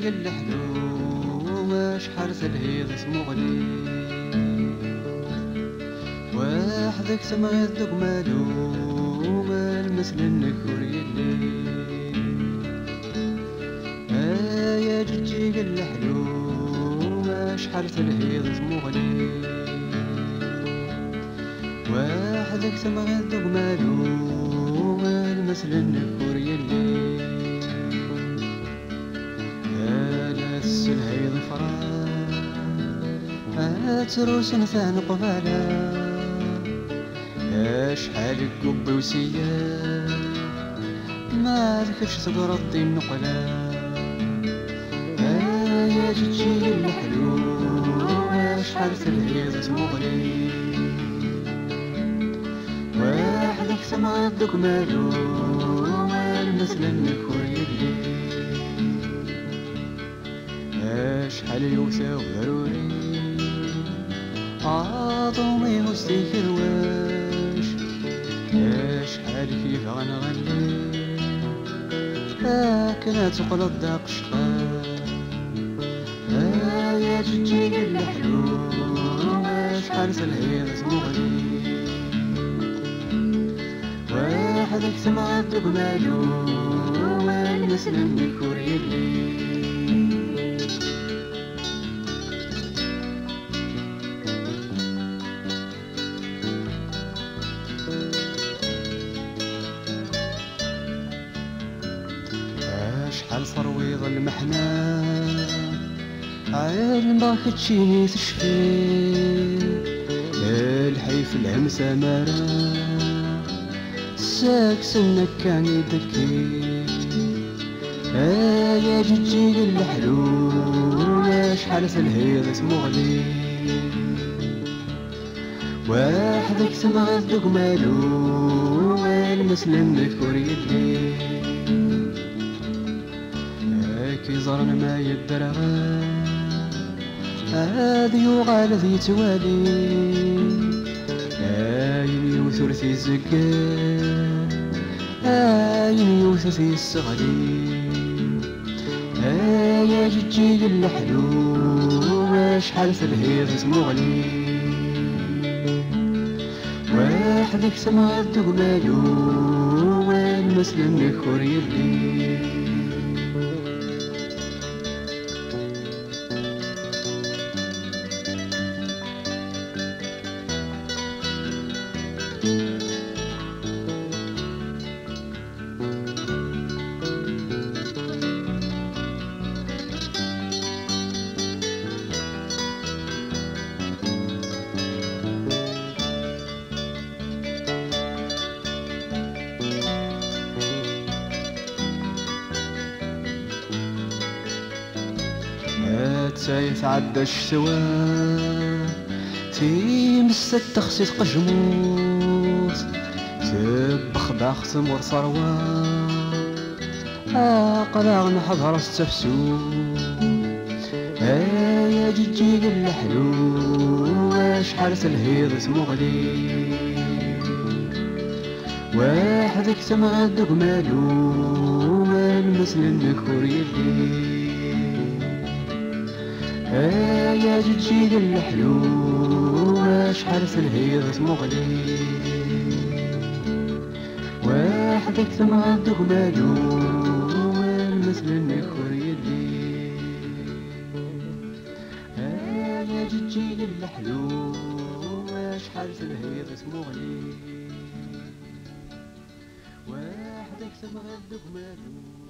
الحلو شحال تلهيض اسمغلي وحدك تمغيض دوك مالو ما المثل النكور يلي يا جيجي الحلو شحال تلهيض اسمغلي وحدك تمغيض دوك مالو ما المثل النكور يلي الهيض فرا تروس نثان قبالا شحال قبي وسيا ما ذكرش تقرضي النقلا يا جيجي الحلو شحال الهيض تمغلي وحدك تمغيض دوك مالو ما المثل النكور يلي شحال يوسع وضروري عاطومي وستي كرواش شحال كيف غنغني كنا تقول الداق شقا يا جيجي الحلو شحال الهيض تمغلي وحدك تمغيض دوك مالو والمثل النكور يلي شحال صرويض المحنة عالم باك تشيني تشفي الحي في الهمسة مرا ساك سنك كان يدكي يا جيجي الحلو شحال الهيض تمغلي وحدك تمغيض دوك مالو المثل النكور يلي كي زرنا ما يدرغا هذي وغال ذي توالي يمي ثلثي الزكا يمي ثلثي الصغلي يا جيجي الحلو شحال الهيض تمغلي وحدك تمغيض دوك مالو والمثل النكور يلي يتعدى الشتوى تيمس التخسيس قجموت تبخ باخ تمور صروى قلاغ نحضر التفسو يا جيجي الحلو شحال الهيض تمغلي وحدك تمغيض دوك مالو المثل النكور يلي يا جيجي الحلو شحال الهيض تمغلي وحدك تمغيض دوك مالو المثل النكور يلي يا جيجي الحلو شحال الهيض تمغلي وحدك تمغيض دوك مالو